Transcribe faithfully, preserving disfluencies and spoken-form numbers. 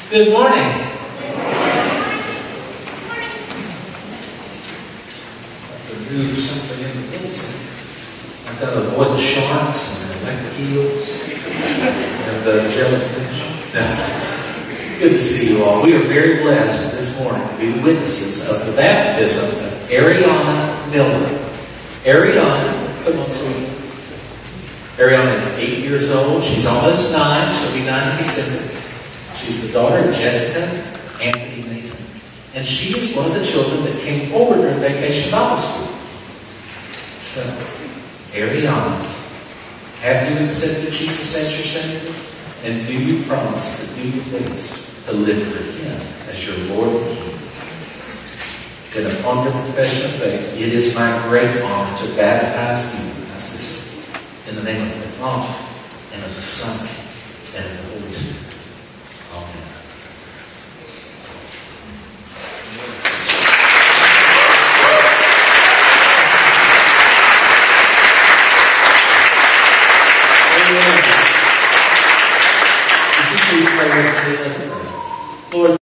Good morning. Move something in the hills. I've got to avoid the sharks and the electric eels and the jellyfish. Good to see you all. We are very blessed this morning to be witnesses of the baptism of Ariana Miller. Ariana, come on, sweetie. Ariana is eight years old. She's almost nine. She'll be nine in December. She's the daughter of Jessica and Anthony Mason. And she is one of the children that came forward during Vacation Bible School. So, Ariana, have you accepted Jesus as your Savior? And do you promise to do your best to live for Him as your Lord and King? Then upon your profession of faith, it is my great honor to baptize you, my sister, in the name of the Father, and of the Son, and of the Holy Spirit. Would you please pray with me? Lord,